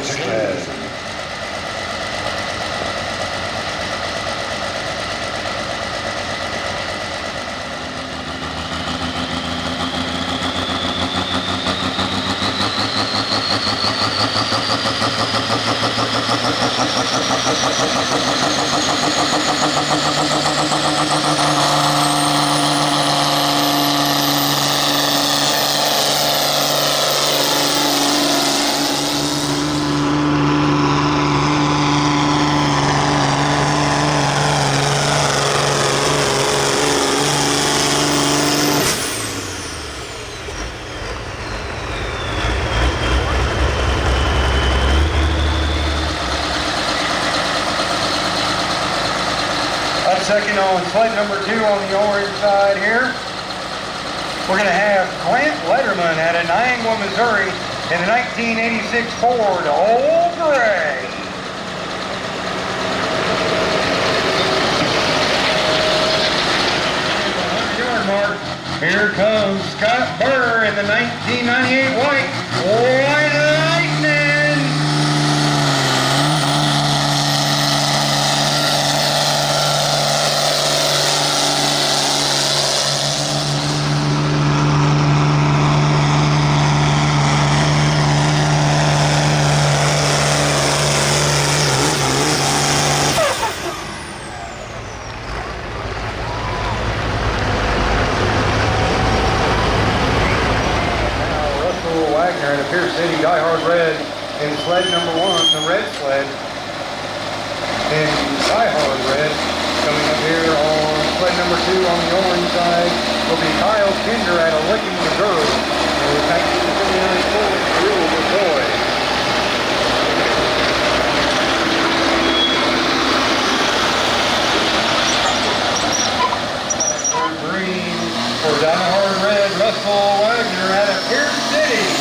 sled. Second on sled number 2 on the orange side here. We're going to have Clint Letterman out of Niangua, Missouri in the 1986 Ford Old Gray. Mark. Here comes Scott Burr in the 1998 White Lightning. And a Pierce City Die Hard Red in sled number 1, the red sled. And Die Hard Red coming up here on sled number 2 on the orange side will be Kyle Kinder out of Licking, Missouri. And the 1979 Ford Real McCoy. Green for Die Hard Red, Russell Wagner out of Pierce City.